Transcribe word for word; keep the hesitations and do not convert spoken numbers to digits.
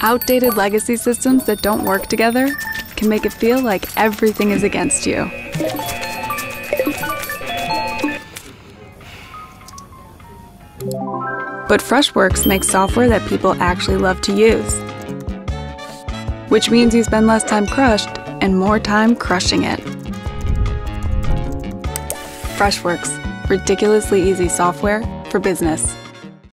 Outdated legacy systems that don't work together can make it feel like everything is against you. But Freshworks makes software that people actually love to use, which means you spend less time crushed and more time crushing it. Freshworks, ridiculously easy software for business.